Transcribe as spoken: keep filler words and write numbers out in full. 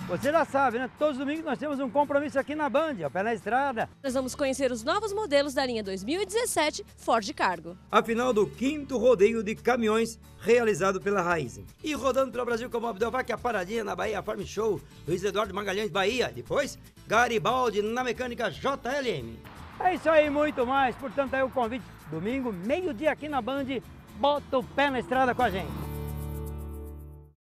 Você já sabe, né? Todos os domingos nós temos um compromisso aqui na Band, ao pé na estrada. Nós vamos conhecer os novos modelos da linha dois mil e dezessete Ford Cargo. A final do quinto rodeio de caminhões realizado pela Raizen. E rodando pelo Brasil como Abdelvac, a paradinha na Bahia Farm Show, Luiz Eduardo Magalhães, Bahia. Depois, Garibaldi na mecânica J L M. É isso aí, muito mais. Portanto, aí o convite, domingo, meio-dia aqui na Band, bota o pé na estrada com a gente.